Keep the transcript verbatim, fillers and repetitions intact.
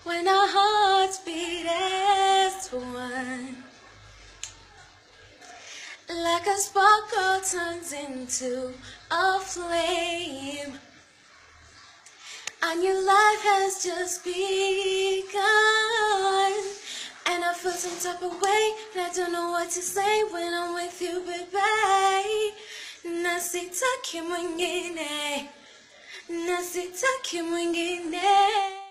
when our hearts beat as one. Like a sparkle turns into a flame. A new life has just begun. And I feel some type of way, and I don't know what to say when I'm with you, baby. Na sitaki mwingine, na sitaki mwingine.